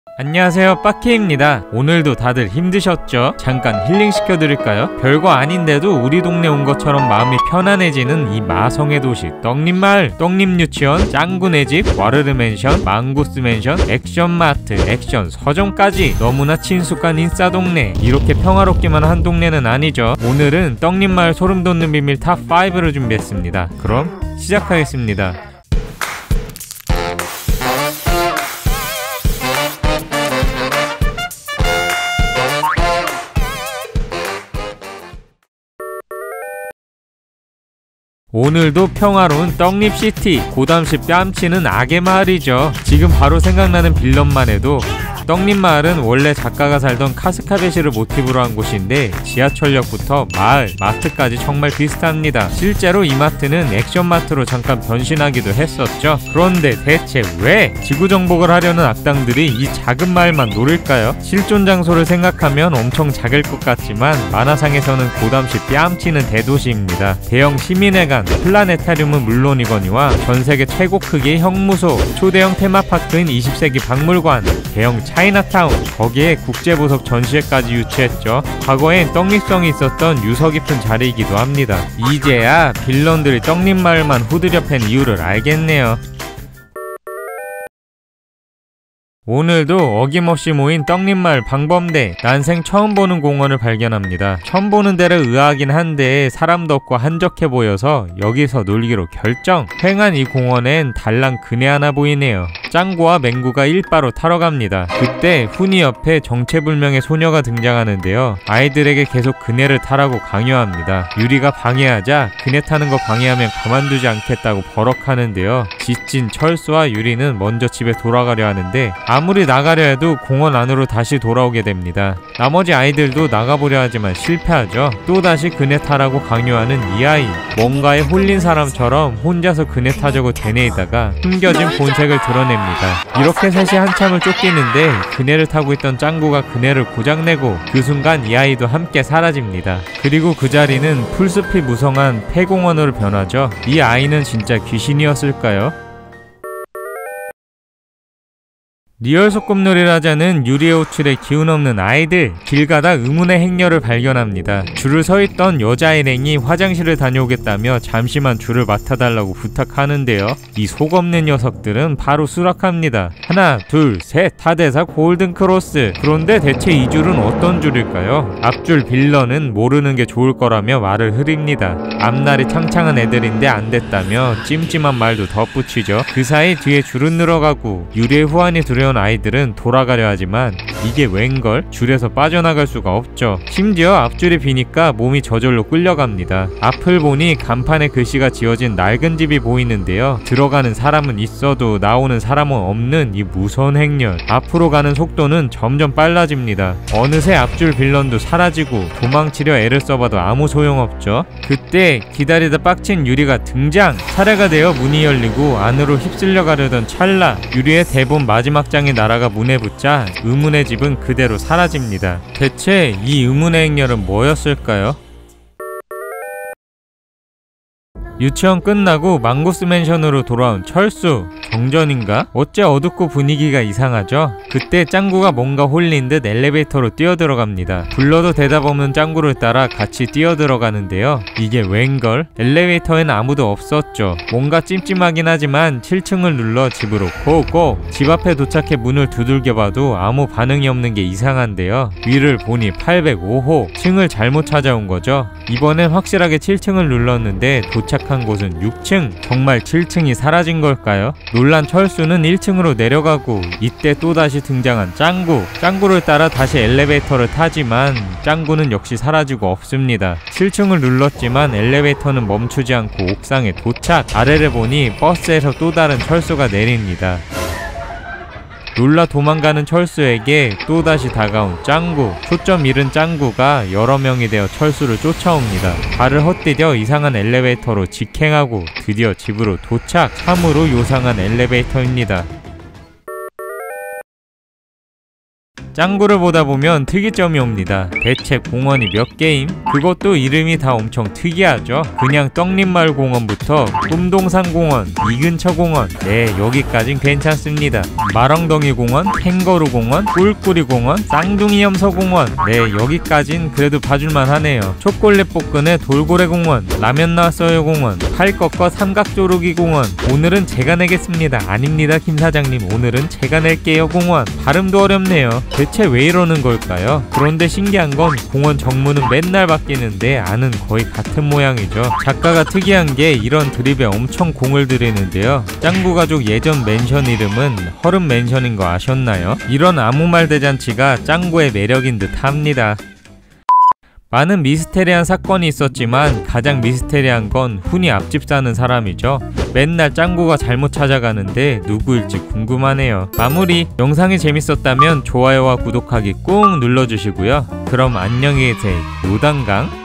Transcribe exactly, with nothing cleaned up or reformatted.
안녕하세요, 빠케입니다. 오늘도 다들 힘드셨죠? 잠깐 힐링 시켜드릴까요? 별거 아닌데도 우리 동네 온 것처럼 마음이 편안해지는 이 마성의 도시 떡잎마을. 떡잎유치원, 짱구네 집, 와르르 맨션, 망구스 맨션, 액션마트, 액션 서점까지 너무나 친숙한 인싸 동네. 이렇게 평화롭기만 한 동네는 아니죠. 오늘은 떡잎마을 소름돋는 비밀 탑 파이브를 준비했습니다. 그럼 시작하겠습니다. 오늘도 평화로운 떡잎시티, 고담시 뺨치는 악의 마을이죠. 지금 바로 생각나는 빌런만 해도 떡잎마을은 원래 작가가 살던 카스카베시를 모티브로 한 곳인데 지하철역부터 마을, 마트까지 정말 비슷합니다. 실제로 이 마트는 액션마트로 잠깐 변신하기도 했었죠. 그런데 대체 왜 지구정복을 하려는 악당들이 이 작은 마을만 노릴까요? 실존 장소를 생각하면 엄청 작을 것 같지만 만화상에서는 고담시 뺨치는 대도시입니다. 대형 시민회관, 플라네타리움은 물론이거니와 전세계 최고 크기의 형무소, 초대형 테마파크인 이십 세기 박물관, 대형 차이나타운, 거기에 국제보석 전시회까지 유치했죠. 과거엔 떡잎성이 있었던 유서 깊은 자리이기도 합니다. 이제야 빌런들이 떡잎마을만 후드려 팬 이유를 알겠네요. 오늘도 어김없이 모인 떡잎마을 방범대. 난생 처음 보는 공원을 발견합니다. 처음 보는 데를 의아하긴 한데 사람도 없고 한적해 보여서 여기서 놀기로 결정. 휑한 이 공원엔 달랑 그네 하나 보이네요. 짱구와 맹구가 일바로 타러 갑니다. 그때 훈이 옆에 정체불명의 소녀가 등장하는데요. 아이들에게 계속 그네를 타라고 강요합니다. 유리가 방해하자 그네 타는 거 방해하면 가만두지 않겠다고 버럭하는데요. 지친 철수와 유리는 먼저 집에 돌아가려 하는데 아무리 나가려 해도 공원 안으로 다시 돌아오게 됩니다. 나머지 아이들도 나가보려 하지만 실패하죠. 또다시 그네 타라고 강요하는 이 아이. 뭔가에 홀린 사람처럼 혼자서 그네 타자고 되뇌이다가 숨겨진 본색을 드러냅니다. 이렇게 셋이 한참을 쫓기는데 그네를 타고 있던 짱구가 그네를 고장내고 그 순간 이 아이도 함께 사라집니다. 그리고 그 자리는 풀숲이 무성한 폐공원으로 변하죠. 이 아이는 진짜 귀신이었을까요? 리얼 소꿉놀이를 하자는 유리의 호출에 기운 없는 아이들. 길 가다 의문의 행녀를 발견합니다. 줄을 서있던 여자 일행이 화장실을 다녀오겠다며 잠시만 줄을 맡아달라고 부탁하는데요. 이 속없는 녀석들은 바로 수락합니다. 하나 둘 셋 타대사 골든크로스. 그런데 대체 이 줄은 어떤 줄일까요? 앞줄 빌런은 모르는 게 좋을 거라며 말을 흐립니다. 앞날이 창창한 애들인데 안 됐다며 찜찜한 말도 덧붙이죠. 그 사이 뒤에 줄은 늘어가고 유리의 후환이 두려운 아이들은 돌아가려 하지만 이게 웬걸? 줄에서 빠져나갈 수가 없죠. 심지어 앞줄이 비니까 몸이 저절로 끌려갑니다. 앞을 보니 간판에 글씨가 지어진 낡은 집이 보이는데요. 들어가는 사람은 있어도 나오는 사람은 없는 이 무서운 행렬. 앞으로 가는 속도는 점점 빨라집니다. 어느새 앞줄 빌런도 사라지고 도망치려 애를 써봐도 아무 소용없죠. 그때 기다리다 빡친 유리가 등장! 차례가 되어 문이 열리고 안으로 휩쓸려 가려던 찰나 유리의 대본 마지막 장 나라가 문에 붙자 의문의 집은 그대로 사라집니다. 대체 이 의문의 행렬은 뭐였을까요? 유치원 끝나고 망고스 맨션으로 돌아온 철수. 정전인가? 어째 어둡고 분위기가 이상하죠? 그때 짱구가 뭔가 홀린 듯 엘리베이터로 뛰어들어갑니다. 불러도 대답 없는 짱구를 따라 같이 뛰어들어가는데요. 이게 웬걸? 엘리베이터엔 아무도 없었죠. 뭔가 찜찜하긴 하지만 칠 층을 눌러 집으로 고고! 집 앞에 도착해 문을 두들겨봐도 아무 반응이 없는 게 이상한데요. 위를 보니 팔백오 호. 층을 잘못 찾아온 거죠. 이번엔 확실하게 칠 층을 눌렀는데 도착한 곳은 육 층. 정말 칠 층이 사라진 걸까요? 놀란 철수는 일 층으로 내려가고 이때 또다시 등장한 짱구. 짱구를 따라 다시 엘리베이터를 타지만 짱구는 역시 사라지고 없습니다. 칠 층을 눌렀지만 엘리베이터는 멈추지 않고 옥상에 도착. 아래를 보니 버스에서 또 다른 철수가 내립니다. 놀라 도망가는 철수에게 또다시 다가온 짱구. 초점 잃은 짱구가 여러 명이 되어 철수를 쫓아옵니다. 발을 헛디뎌 이상한 엘리베이터로 직행하고 드디어 집으로 도착. 참으로 요상한 엘리베이터입니다. 짱구를 보다 보면 특이점이 옵니다. 대체 공원이 몇 개임? 그것도 이름이 다 엄청 특이하죠. 그냥 떡잎마을 공원부터 꿈동산공원, 이근처공원, 네 여기까진 괜찮습니다. 마렁덩이 공원, 캥거루 공원, 꿀꿀이 공원, 쌍둥이염소 공원, 네 여기까진 그래도 봐줄만 하네요. 초콜릿 볶은의 돌고래 공원, 라면 나왔어요 공원, 팔꺾어 삼각조르기 공원. 오늘은 제가 내겠습니다. 아닙니다 김 사장님, 오늘은 제가 낼게요 공원. 발음도 어렵네요. 대체 왜 이러는 걸까요? 그런데 신기한 건 공원 정문은 맨날 바뀌는데 안은 거의 같은 모양이죠. 작가가 특이한 게 이런 드립에 엄청 공을 들이는데요. 짱구 가족 예전 맨션 이름은 허름 맨션인 거 아셨나요? 이런 아무 말 대잔치가 짱구의 매력인 듯 합니다. 많은 미스테리한 사건이 있었지만 가장 미스테리한 건 훈이 앞집 사는 사람이죠. 맨날 짱구가 잘못 찾아가는데 누구일지 궁금하네요. 마무리. 영상이 재밌었다면 좋아요와 구독하기 꾹 눌러주시고요. 그럼 안녕히 계세요. 요단강.